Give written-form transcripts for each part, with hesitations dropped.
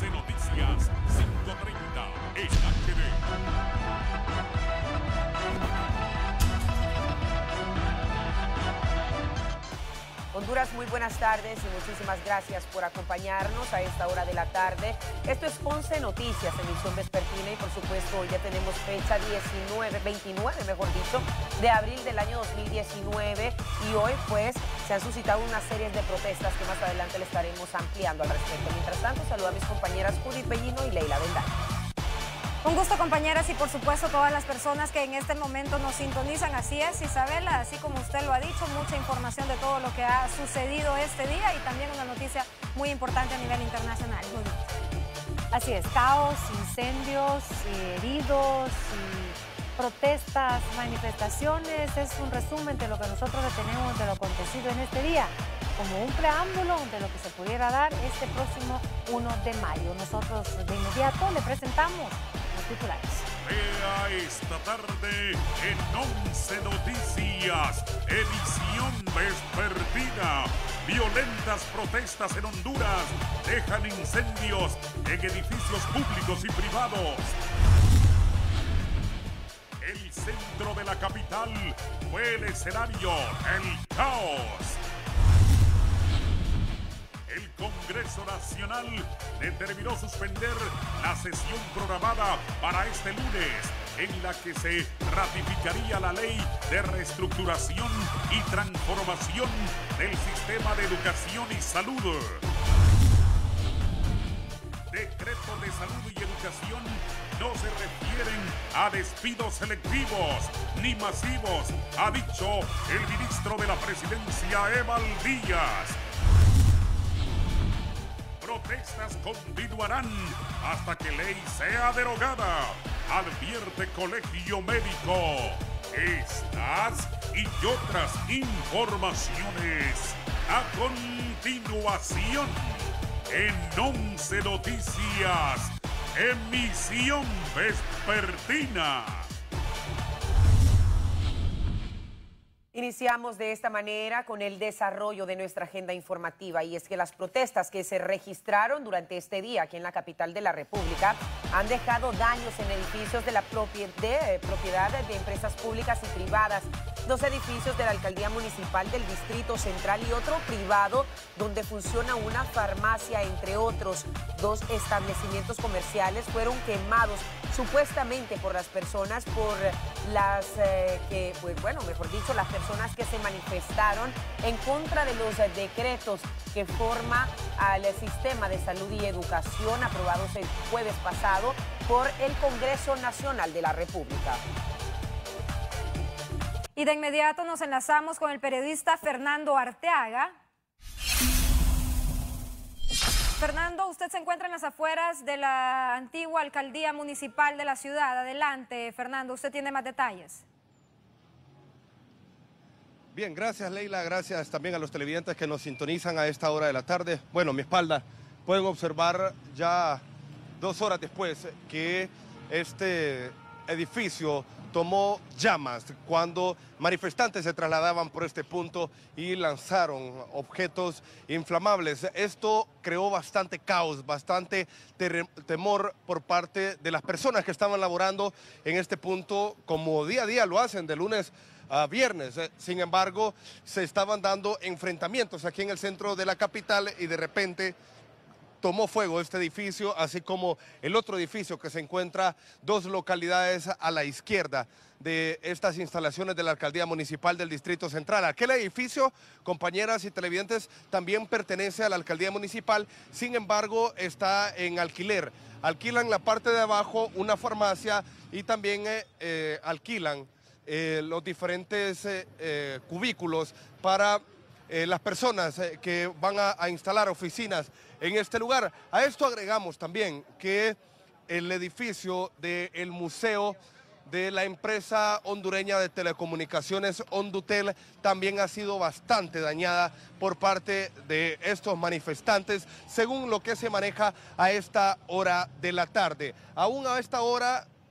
11 Noticias, 5:30 en HD. Honduras, muy buenas tardes y muchísimas gracias por acompañarnos a esta hora de la tarde. Esto es 11 Noticias, emisión vespertina, y por supuesto hoy ya tenemos fecha 29 de abril del año 2019, y hoy pues se han suscitado una serie de protestas que más adelante le estaremos ampliando al respecto. Mientras tanto, saludo a mis compañeras Judith Bellino y Leila Bendaño. Un gusto, compañeras, y por supuesto todas las personas que en este momento nos sintonizan. Así es, Isabela, así como usted lo ha dicho, mucha información de todo lo que ha sucedido este día y también una noticia muy importante a nivel internacional. Así es, caos, incendios, heridos y protestas, manifestaciones. Es un resumen de lo que nosotros tenemos de lo acontecido en este día, como un preámbulo de lo que se pudiera dar este próximo 1 de mayo. Nosotros de inmediato le presentamos los titulares. Vea esta tarde en 11 Noticias, edición vespertina. Violentas protestas en Honduras dejan incendios en edificios públicos y privados. El centro de la capital fue el escenario del caos. El Congreso Nacional determinó suspender la sesión programada para este lunes, en la que se ratificaría la ley de reestructuración y transformación del sistema de educación y salud. Decretos de salud y educación no se refieren a despidos selectivos ni masivos, ha dicho el ministro de la Presidencia, Eval Díaz. Protestas continuarán hasta que ley sea derogada, advierte Colegio Médico. Estas y otras informaciones a continuación en 11 Noticias, emisión vespertina. Iniciamos de esta manera con el desarrollo de nuestra agenda informativa, y es que las protestas que se registraron durante este día aquí en la capital de la República han dejado daños en edificios de propiedad de empresas públicas y privadas, 2 edificios de la Alcaldía Municipal del Distrito Central y otro privado donde funciona una farmacia, entre otros. 2 establecimientos comerciales fueron quemados supuestamente por las personas, por las las personas que se manifestaron en contra de los decretos que forma al sistema de salud y educación aprobados el jueves pasado por el Congreso Nacional de la República. Y de inmediato nos enlazamos con el periodista Fernando Arteaga. Fernando, usted se encuentra en las afueras de la antigua alcaldía municipal de la ciudad. Adelante, Fernando, usted tiene más detalles. Bien, gracias Leila, gracias también a los televidentes que nos sintonizan a esta hora de la tarde. Bueno, a mi espalda pueden observar ya 2 horas después que este edificio tomó llamas cuando manifestantes se trasladaban por este punto y lanzaron objetos inflamables. Esto creó bastante caos, bastante temor por parte de las personas que estaban laborando en este punto, como día a día lo hacen de lunes a viernes. Sin embargo, se estaban dando enfrentamientos aquí en el centro de la capital y de repente tomó fuego este edificio, así como el otro edificio que se encuentra 2 localidades a la izquierda de estas instalaciones de la Alcaldía Municipal del Distrito Central. Aquel edificio, compañeras y televidentes, también pertenece a la Alcaldía Municipal, sin embargo está en alquiler. Alquilan la parte de abajo una farmacia y también alquilan los diferentes cubículos para las personas que van a instalar oficinas en este lugar. A esto agregamos también que el edificio del Museo de la empresa hondureña de telecomunicaciones Hondutel también ha sido bastante dañada por parte de estos manifestantes, según lo que se maneja a esta hora de la tarde. Aún a esta hora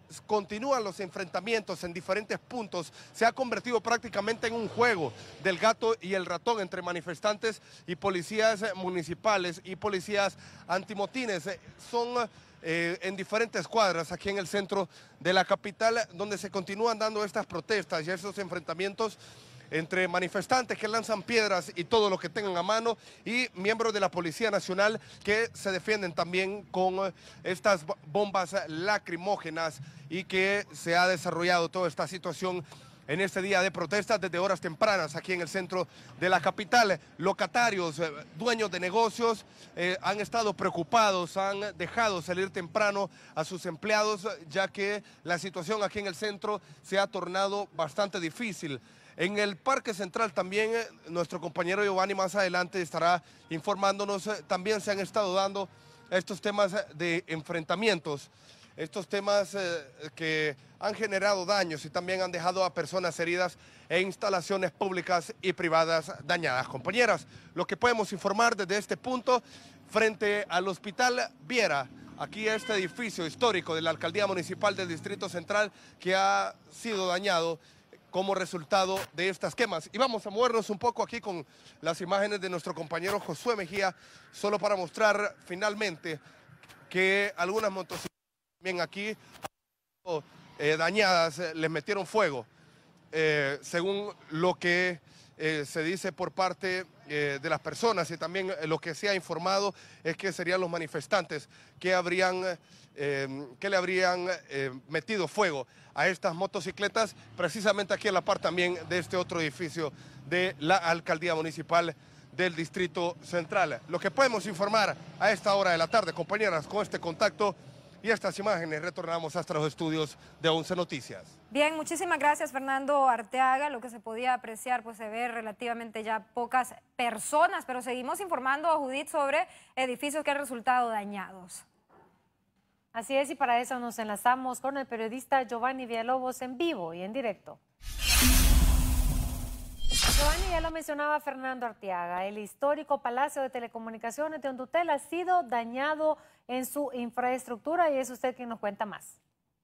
continúan los enfrentamientos en diferentes puntos. Se ha convertido prácticamente en un juego del gato y el ratón entre manifestantes y policías municipales y policías antimotines. Son en diferentes cuadras aquí en el centro de la capital donde se continúan dando estas protestas y estos enfrentamientos entre manifestantes que lanzan piedras y todo lo que tengan a mano y miembros de la Policía Nacional que se defienden también con estas bombas lacrimógenas y que se ha desarrollado toda esta situación en este día de protestas desde horas tempranas aquí en el centro de la capital. Locatarios, dueños de negocios han estado preocupados, han dejado salir temprano a sus empleados ya que la situación aquí en el centro se ha tornado bastante difícil. En el Parque Central también nuestro compañero Giovanni más adelante estará informándonos, también se han estado dando estos temas de enfrentamientos, estos temas que han generado daños y también han dejado a personas heridas e instalaciones públicas y privadas dañadas. Compañeras, lo que podemos informar desde este punto, frente al Hospital Viera, aquí este edificio histórico de la Alcaldía Municipal del Distrito Central que ha sido dañado como resultado de estas quemas. Y vamos a movernos un poco aquí con las imágenes de nuestro compañero Josué Mejía, solo para mostrar finalmente que algunas motocicletas también aquí dañadas, les metieron fuego, según lo que se dice por parte de las personas y también lo que se ha informado es que serían los manifestantes que le habrían metido fuego a estas motocicletas, precisamente aquí en la par también de este otro edificio de la Alcaldía Municipal del Distrito Central. Lo que podemos informar a esta hora de la tarde, compañeras, con este contacto y estas imágenes, retornamos hasta los estudios de 11 Noticias. Bien, muchísimas gracias, Fernando Arteaga. Lo que se podía apreciar, pues se ve relativamente ya pocas personas, pero seguimos informando a Judith sobre edificios que han resultado dañados. Así es, y para eso nos enlazamos con el periodista Giovanni Villalobos en vivo y en directo. Giovanni, ya lo mencionaba Fernando Arteaga, el histórico Palacio de Telecomunicaciones de Hondutel ha sido dañado en su infraestructura y es usted quien nos cuenta más.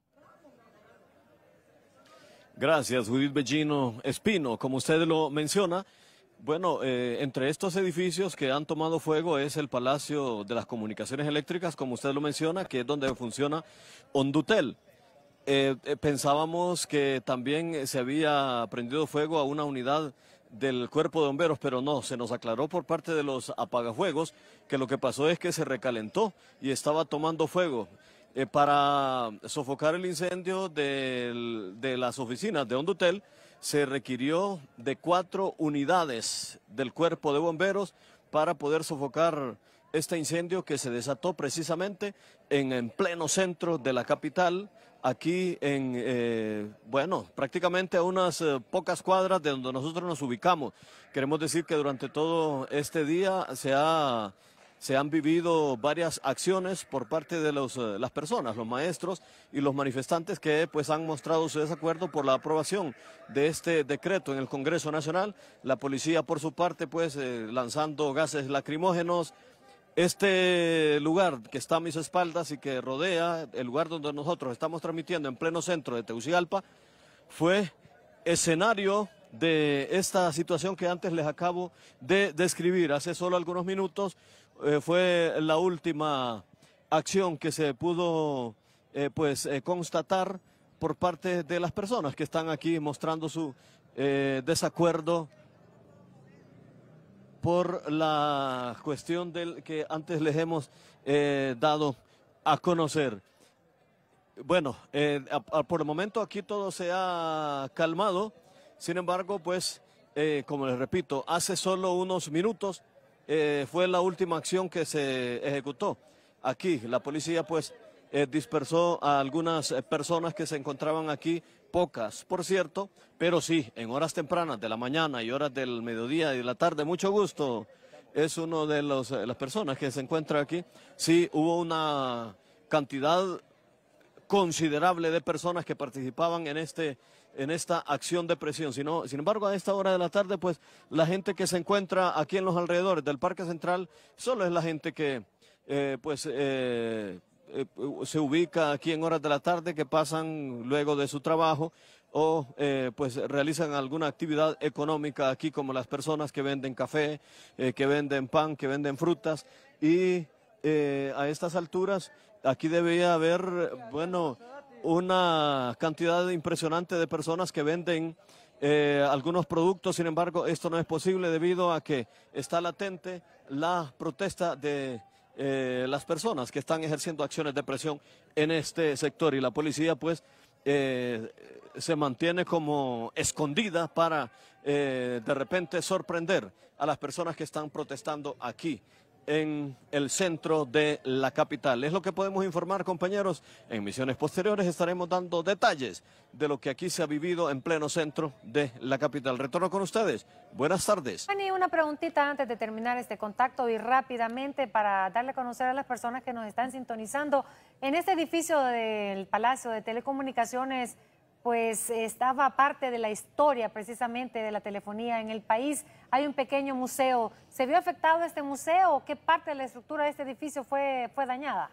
Gracias, Judith Bellino Espino. Como usted lo menciona, bueno, entre estos edificios que han tomado fuego es el Palacio de las Comunicaciones Eléctricas, como usted lo menciona, que es donde funciona Hondutel. Pensábamos que también se había prendido fuego a una unidad del Cuerpo de Bomberos, pero no, se nos aclaró por parte de los apagafuegos que lo que pasó es que se recalentó y estaba tomando fuego. Para sofocar el incendio de las oficinas de Hondutel, se requirió de 4 unidades del Cuerpo de Bomberos para poder sofocar este incendio que se desató precisamente en pleno centro de la capital, aquí bueno, prácticamente a unas pocas cuadras de donde nosotros nos ubicamos. Queremos decir que durante todo este día se han vivido varias acciones por parte de las personas, los maestros y los manifestantes que pues han mostrado su desacuerdo por la aprobación de este decreto en el Congreso Nacional. La policía por su parte pues lanzando gases lacrimógenos. Este lugar que está a mis espaldas y que rodea el lugar donde nosotros estamos transmitiendo en pleno centro de Tegucigalpa fue escenario de esta situación que antes les acabo de describir. Hace solo algunos minutos fue la última acción que se pudo constatar por parte de las personas que están aquí mostrando su desacuerdo por la cuestión del que antes les hemos dado a conocer. Bueno, por el momento aquí todo se ha calmado, sin embargo, pues, como les repito, hace solo unos minutos fue la última acción que se ejecutó. Aquí la policía pues dispersó a algunas personas que se encontraban aquí, pocas por cierto, pero sí, en horas tempranas de la mañana y horas del mediodía y de la tarde. Mucho gusto, es uno de las personas que se encuentra aquí. Sí, hubo una cantidad considerable de personas que participaban en esta acción de presión. Sin embargo, a esta hora de la tarde, pues la gente que se encuentra aquí en los alrededores del Parque Central solo es la gente que se ubica aquí en horas de la tarde, que pasan luego de su trabajo o pues realizan alguna actividad económica aquí, como las personas que venden café, que venden pan, que venden frutas, y a estas alturas aquí debía haber, bueno, una cantidad impresionante de personas que venden algunos productos. Sin embargo, esto no es posible debido a que está latente la protesta de las personas que están ejerciendo acciones de presión en este sector, y la policía pues se mantiene como escondida para de repente sorprender a las personas que están protestando aquí en el centro de la capital. Es lo que podemos informar, compañeros. En emisiones posteriores estaremos dando detalles de lo que aquí se ha vivido en pleno centro de la capital. Retorno con ustedes. Buenas tardes. Fanny, una preguntita antes de terminar este contacto y rápidamente para darle a conocer a las personas que nos están sintonizando. En este edificio del Palacio de Telecomunicaciones, pues estaba parte de la historia precisamente de la telefonía en el país. Hay un pequeño museo. ¿Se vio afectado este museo? ¿Qué parte de la estructura de este edificio fue dañada?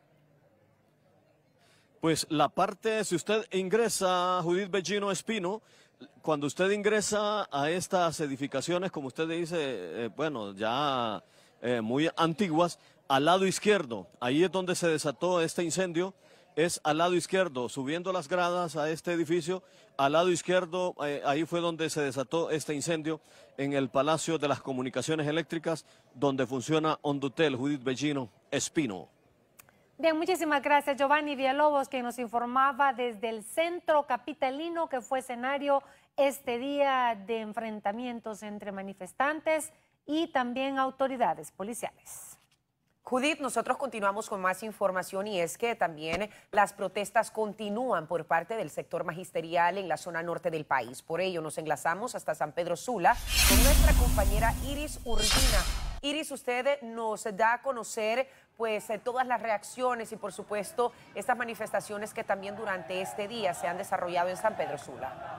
Pues la parte, si usted ingresa, Judith Bellino Espino, cuando usted ingresa a estas edificaciones, como usted dice, bueno, ya muy antiguas, al lado izquierdo, ahí es donde se desató este incendio. Es al lado izquierdo, subiendo las gradas a este edificio, al lado izquierdo, ahí fue donde se desató este incendio en el Palacio de las Comunicaciones Eléctricas, donde funciona Hondutel. Judith Bellino Espino. Bien, muchísimas gracias, Giovanni Villalobos, que nos informaba desde el centro capitalino, que fue escenario este día de enfrentamientos entre manifestantes y también autoridades policiales. Judith, nosotros continuamos con más información, y es que también las protestas continúan por parte del sector magisterial en la zona norte del país. Por ello nos enlazamos hasta San Pedro Sula con nuestra compañera Iris Urbina. Iris, usted nos da a conocer pues todas las reacciones y por supuesto estas manifestaciones que también durante este día se han desarrollado en San Pedro Sula.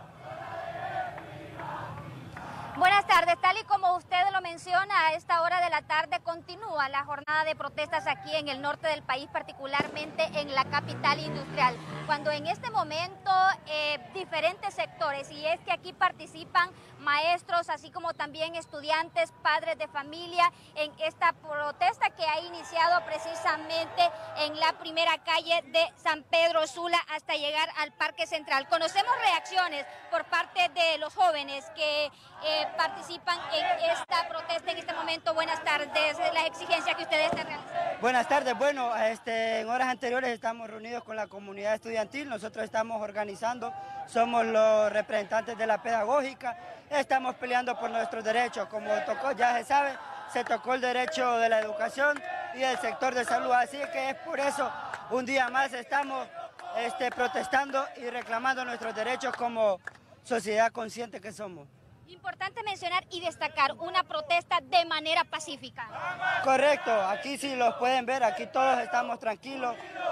Buenas tardes, tal y como usted lo menciona, a esta hora de la tarde continúa la jornada de protestas aquí en el norte del país, particularmente en la capital industrial, cuando en este momento diferentes sectores, y es que aquí participan maestros, así como también estudiantes, padres de familia, en esta protesta que ha iniciado precisamente en la primera calle de San Pedro Sula hasta llegar al Parque Central. Conocemos reacciones por parte de los jóvenes que participan en esta protesta en este momento. Buenas tardes, la exigencia que ustedes están realizando. Buenas tardes, bueno, en horas anteriores estamos reunidos con la comunidad estudiantil, nosotros estamos organizando, somos los representantes de la pedagógica, estamos peleando por nuestros derechos, como tocó, ya se sabe, se tocó el derecho de la educación y el sector de salud, así que es por eso un día más estamos protestando y reclamando nuestros derechos como sociedad consciente que somos. Importante mencionar y destacar una protesta de manera pacífica. Correcto, aquí sí los pueden ver, aquí todos estamos tranquilos,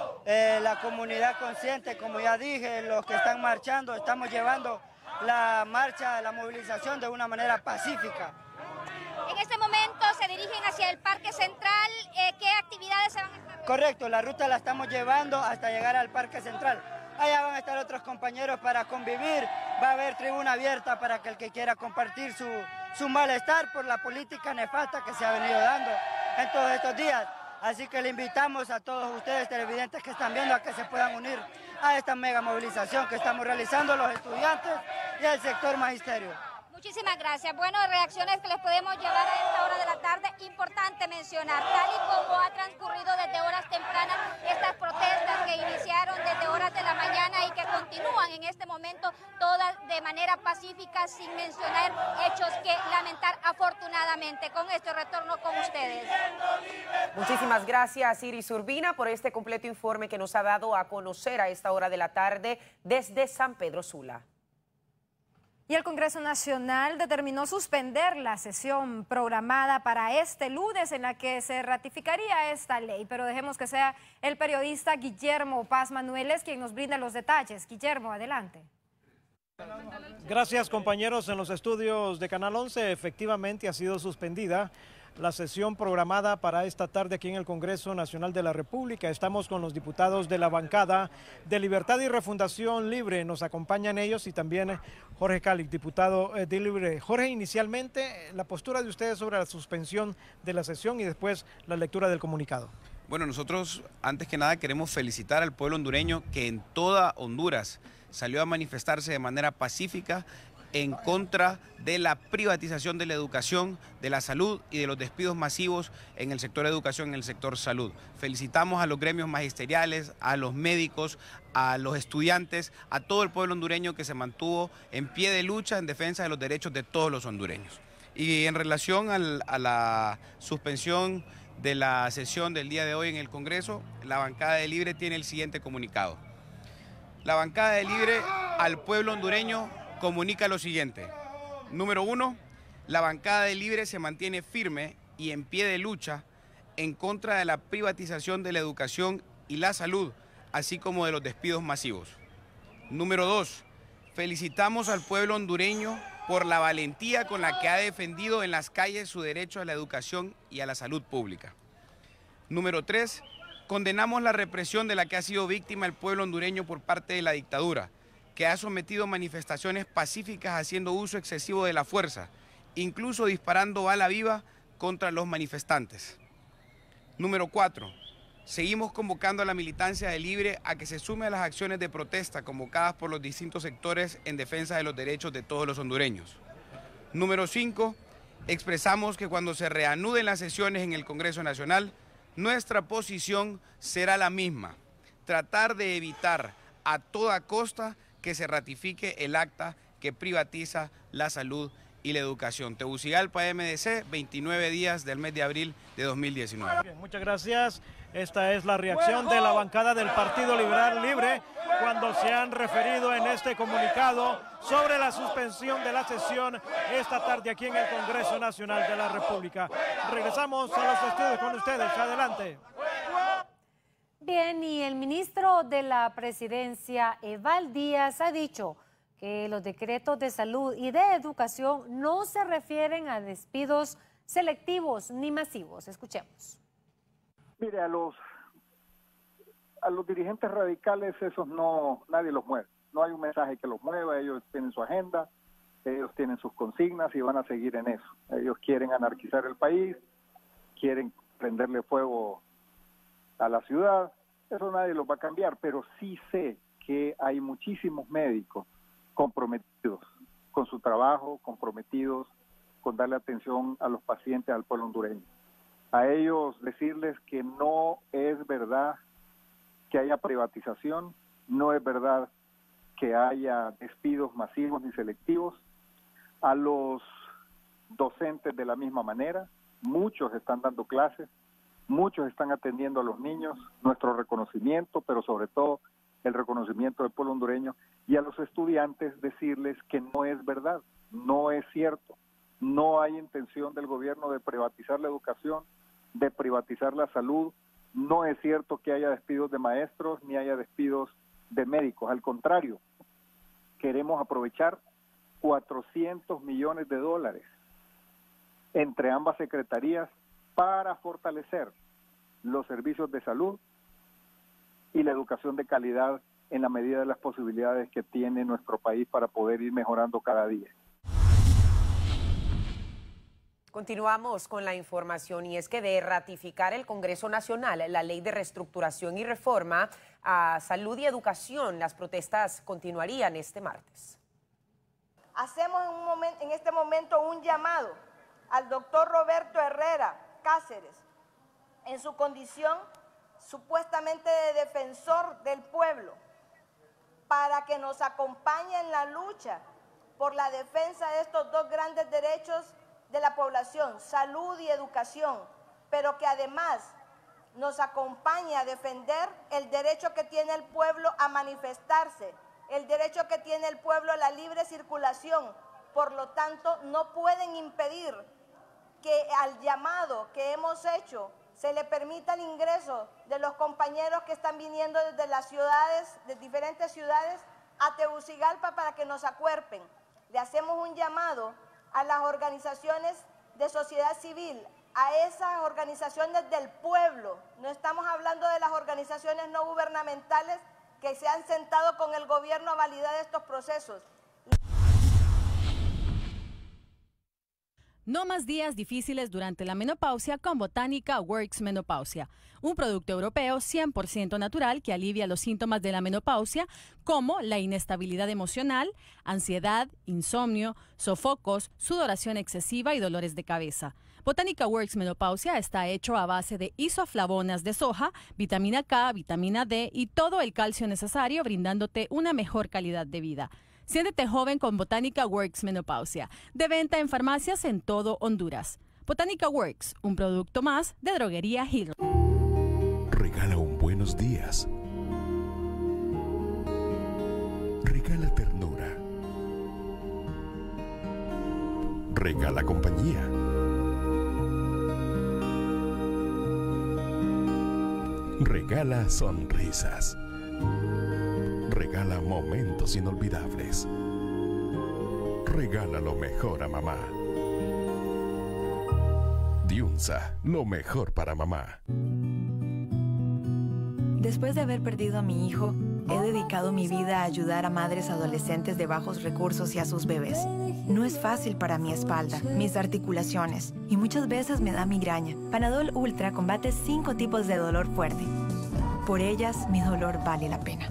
la comunidad consciente, como ya dije, los que están marchando, estamos llevando la marcha, la movilización de una manera pacífica. En este momento se dirigen hacia el Parque Central, ¿qué actividades se van a estar? Correcto, la ruta la estamos llevando hasta llegar al Parque Central. Allá van a estar otros compañeros para convivir, va a haber tribuna abierta para que el que quiera compartir su malestar por la política nefasta que se ha venido dando en todos estos días. Así que le invitamos a todos ustedes televidentes que están viendo a que se puedan unir a esta mega movilización que estamos realizando los estudiantes y el sector magisterio. Muchísimas gracias. Bueno, reacciones que les podemos llevar a esta hora de la tarde. Importante mencionar, tal y como ha transcurrido desde horas tempranas estas protestas que iniciaron desde horas de la mañana y que continúan en este momento todas de manera pacífica, sin mencionar hechos que lamentar afortunadamente. Con esto retorno con ustedes. Muchísimas gracias, Iris Urbina, por este completo informe que nos ha dado a conocer a esta hora de la tarde desde San Pedro Sula. Y el Congreso Nacional determinó suspender la sesión programada para este lunes en la que se ratificaría esta ley. Pero dejemos que sea el periodista Guillermo Paz Manueles quien nos brinda los detalles. Guillermo, adelante. Gracias, compañeros. En los estudios de Canal 11 efectivamente ha sido suspendida la sesión programada para esta tarde aquí en el Congreso Nacional de la República. Estamos con los diputados de la bancada de Libertad y Refundación Libre. Nos acompañan ellos y también Jorge Cáliz, diputado de Libre. Jorge, inicialmente la postura de ustedes sobre la suspensión de la sesión y después la lectura del comunicado. Bueno, nosotros antes que nada queremos felicitar al pueblo hondureño que en toda Honduras salió a manifestarse de manera pacífica en contra de la privatización de la educación, de la salud y de los despidos masivos en el sector educación, en el sector salud. Felicitamos a los gremios magisteriales, a los médicos, a los estudiantes, a todo el pueblo hondureño que se mantuvo en pie de lucha en defensa de los derechos de todos los hondureños. Y en relación a la suspensión de la sesión del día de hoy en el Congreso, la bancada de Libre tiene el siguiente comunicado. La bancada de Libre al pueblo hondureño comunica lo siguiente. Número 1, la bancada de Libre se mantiene firme y en pie de lucha en contra de la privatización de la educación y la salud, así como de los despidos masivos. Número 2, felicitamos al pueblo hondureño por la valentía con la que ha defendido en las calles su derecho a la educación y a la salud pública. Número 3, condenamos la represión de la que ha sido víctima el pueblo hondureño por parte de la dictadura, que ha sometido manifestaciones pacíficas haciendo uso excesivo de la fuerza, incluso disparando bala viva contra los manifestantes. Número 4, seguimos convocando a la militancia de Libre a que se sume a las acciones de protesta convocadas por los distintos sectores en defensa de los derechos de todos los hondureños. Número 5, expresamos que cuando se reanuden las sesiones en el Congreso Nacional, nuestra posición será la misma, tratar de evitar a toda costa que se ratifique el acta que privatiza la salud y la educación. Tegucigalpa, MDC, 29 días del mes de abril de 2019. Bien, muchas gracias. Esta es la reacción de la bancada del Partido Liberal Libre cuando se han referido en este comunicado sobre la suspensión de la sesión esta tarde aquí en el Congreso Nacional de la República. Regresamos a los estudios con ustedes. Adelante. Bien, y el ministro de la Presidencia, Eval Díaz, ha dicho que los decretos de salud y de educación no se refieren a despidos selectivos ni masivos. Escuchemos. Mire, a los dirigentes radicales esos no, nadie los mueve. No hay un mensaje que los mueva, ellos tienen su agenda, ellos tienen sus consignas y van a seguir en eso. Ellos quieren anarquizar el país, quieren prenderle fuego a la ciudad, eso nadie lo va a cambiar, pero sí sé que hay muchísimos médicos comprometidos con su trabajo, comprometidos con darle atención a los pacientes, al pueblo hondureño. A ellos decirles que no es verdad que haya privatización, no es verdad que haya despidos masivos ni selectivos. A los docentes de la misma manera, muchos están dando clases, muchos están atendiendo a los niños, nuestro reconocimiento, pero sobre todo el reconocimiento del pueblo hondureño, y a los estudiantes decirles que no es verdad, no es cierto, no hay intención del gobierno de privatizar la educación, de privatizar la salud, no es cierto que haya despidos de maestros ni haya despidos de médicos, al contrario, queremos aprovechar 400 millones de dólares entre ambas secretarías para fortalecer los servicios de salud y la educación de calidad en la medida de las posibilidades que tiene nuestro país para poder ir mejorando cada día. Continuamos con la información y es que de ratificar el Congreso Nacional la Ley de Reestructuración y Reforma a Salud y Educación, las protestas continuarían este martes. Hacemos en este momento un llamado al doctor Roberto Herrera Cáceres, en su condición supuestamente de defensor del pueblo, para que nos acompañe en la lucha por la defensa de estos dos grandes derechos de la población, salud y educación, pero que además nos acompañe a defender el derecho que tiene el pueblo a manifestarse, el derecho que tiene el pueblo a la libre circulación. Por lo tanto, no pueden impedir que al llamado que hemos hecho se le permita el ingreso de los compañeros que están viniendo desde las ciudades, de diferentes ciudades, a Tegucigalpa para que nos acuerpen. Le hacemos un llamado a las organizaciones de sociedad civil, a esas organizaciones del pueblo. No estamos hablando de las organizaciones no gubernamentales que se han sentado con el gobierno a validar estos procesos. No más días difíciles durante la menopausia con Botanica Works Menopausia, un producto europeo 100% natural que alivia los síntomas de la menopausia como la inestabilidad emocional, ansiedad, insomnio, sofocos, sudoración excesiva y dolores de cabeza. Botanica Works Menopausia está hecho a base de isoflavonas de soja, vitamina K, vitamina D y todo el calcio necesario, brindándote una mejor calidad de vida. Siéntete joven con Botanica Works Menopausia, de venta en farmacias en todo Honduras. Botanica Works, un producto más de Droguería Hill. Regala un buenos días. Regala ternura. Regala compañía. Regala sonrisas. Regala momentos inolvidables. Regala lo mejor a mamá. Diunsa, lo mejor para mamá. Después de haber perdido a mi hijo, he dedicado mi vida a ayudar a madres adolescentes de bajos recursos y a sus bebés. No es fácil para mi espalda, mis articulaciones y muchas veces me da migraña. Panadol Ultra combate 5 tipos de dolor fuerte. Por ellas, mi dolor vale la pena.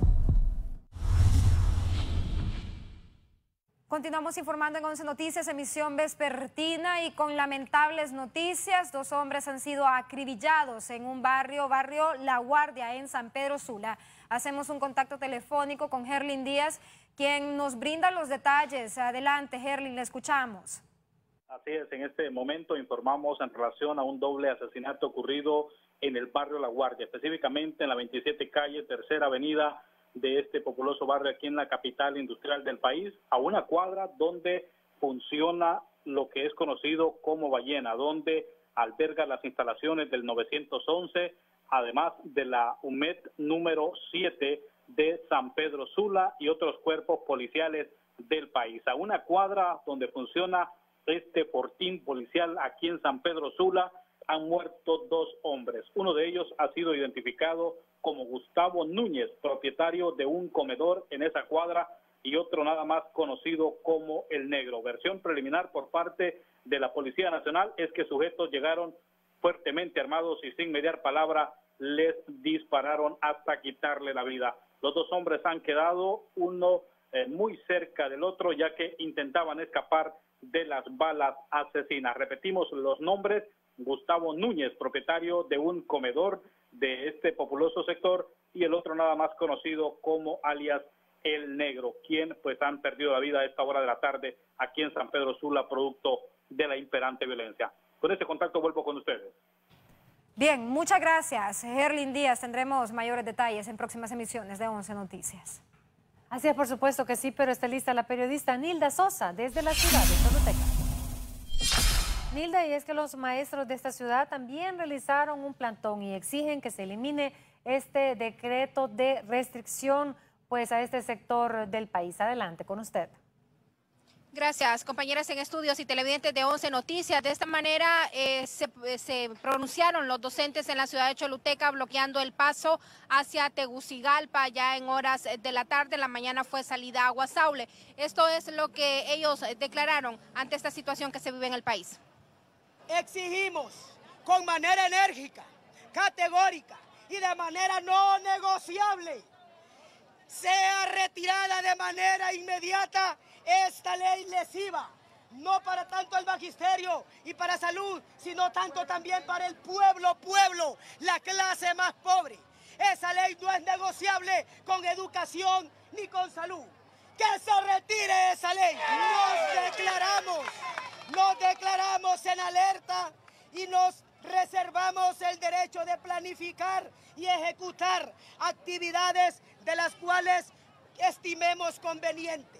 Continuamos informando en 11 Noticias, emisión vespertina y con lamentables noticias. 2 hombres han sido acribillados en un barrio La Guardia, en San Pedro Sula. Hacemos un contacto telefónico con Herlin Díaz, quien nos brinda los detalles. Adelante, Herlin, le escuchamos. Así es, en este momento informamos en relación a un doble asesinato ocurrido en el barrio La Guardia, específicamente en la 27 calle, tercera avenida de este populoso barrio aquí en la capital industrial del país, a una cuadra donde funciona lo que es conocido como Ballena, donde alberga las instalaciones del 911, además de la UMED número 7 de San Pedro Sula y otros cuerpos policiales del país. A una cuadra donde funciona este fortín policial aquí en San Pedro Sula, han muerto 2 hombres. Uno de ellos ha sido identificado como Gustavo Núñez, propietario de un comedor en esa cuadra, y otro nada más conocido como El Negro. Versión preliminar por parte de la Policía Nacional es que sujetos llegaron fuertemente armados y sin mediar palabra les dispararon hasta quitarle la vida. Los 2 hombres han quedado, uno muy cerca del otro, ya que intentaban escapar de las balas asesinas. Repetimos los nombres: Gustavo Núñez, propietario de un comedor de este populoso sector, y el otro nada más conocido como alias El Negro, quien pues han perdido la vida a esta hora de la tarde aquí en San Pedro Sula, producto de la imperante violencia. Con este contacto vuelvo con ustedes. Bien, muchas gracias, Herlin Díaz. Tendremos mayores detalles en próximas emisiones de 11 Noticias. Así es, por supuesto que sí, pero está lista la periodista Nilda Sosa desde la ciudad de Choluteca. Nilda, y es que los maestros de esta ciudad también realizaron un plantón y exigen que se elimine este decreto de restricción pues a este sector del país. Adelante con usted. Gracias, compañeras en estudios y televidentes de 11 Noticias. De esta manera se pronunciaron los docentes en la ciudad de Choluteca, bloqueando el paso hacia Tegucigalpa ya en horas de la tarde. La mañana fue salida a Guasaule. Esto es lo que ellos declararon ante esta situación que se vive en el país. Exigimos con manera enérgica, categórica y de manera no negociable sea retirada de manera inmediata esta ley lesiva, no para tanto el magisterio y para salud, sino tanto también para el pueblo, la clase más pobre. Esa ley no es negociable con educación ni con salud. ¡Que se retire esa ley! Nos declaramos en alerta y nos reservamos el derecho de planificar y ejecutar actividades de las cuales estimemos conveniente.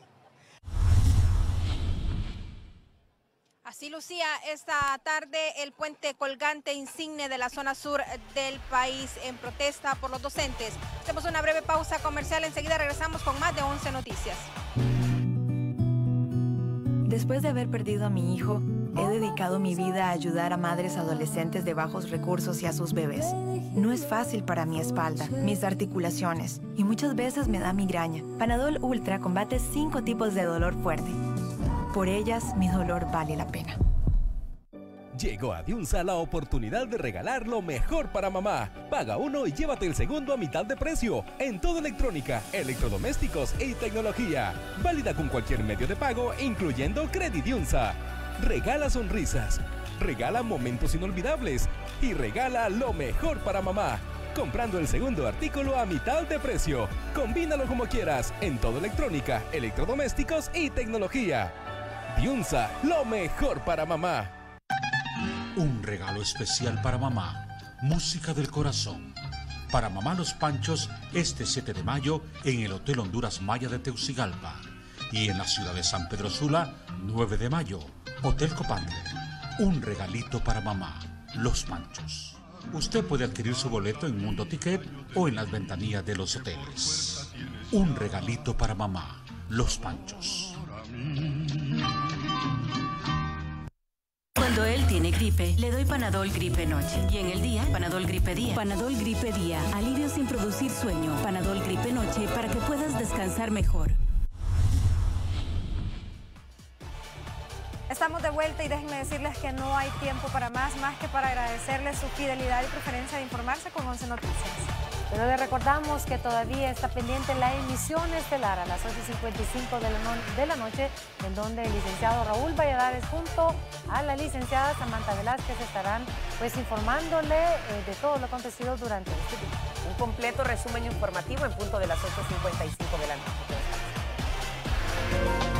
Así lucía esta tarde el puente colgante insigne de la zona sur del país en protesta por los docentes. Hacemos una breve pausa comercial, enseguida regresamos con más de 11 Noticias. Después de haber perdido a mi hijo, He dedicado mi vida a ayudar a madres adolescentes de bajos recursos y a sus bebés. No es fácil para mi espalda, mis articulaciones y muchas veces me da migraña. Panadol Ultra combate 5 tipos de dolor fuerte. Por ellas, mi dolor vale la pena. Llegó a Diunsa la oportunidad de regalar lo mejor para mamá. Paga uno y llévate el segundo a mitad de precio en toda electrónica, electrodomésticos y tecnología. Válida con cualquier medio de pago, incluyendo Credit Diunsa. Regala sonrisas, regala momentos inolvidables y regala lo mejor para mamá. Comprando el segundo artículo a mitad de precio. Combínalo como quieras en toda electrónica, electrodomésticos y tecnología. Diunsa, lo mejor para mamá. Un regalo especial para mamá. Música del corazón. Para Mamá Los Panchos, este 7 de mayo en el Hotel Honduras Maya de Teucigalpa. Y en la ciudad de San Pedro Sula, 9 de mayo, Hotel Copandre. Un regalito para mamá. Los Panchos. Usted puede adquirir su boleto en Mundo Ticket o en las ventanillas de los hoteles. Un regalito para mamá. Los Panchos. Cuando él tiene gripe, le doy Panadol Gripe Noche. Y en el día, Panadol Gripe Día. Panadol Gripe Día. Alivio sin producir sueño. Panadol Gripe Noche para que puedas descansar mejor. Estamos de vuelta y déjenme decirles que no hay tiempo para más que para agradecerles su fidelidad y preferencia de informarse con 11 Noticias. Pero le recordamos que todavía está pendiente la emisión estelar a las 8:55 de la noche, en donde el licenciado Raúl Valladares junto a la licenciada Samantha Velázquez estarán informándole de todo lo acontecido durante este día. Un completo resumen informativo en punto de las 8:55 de la noche.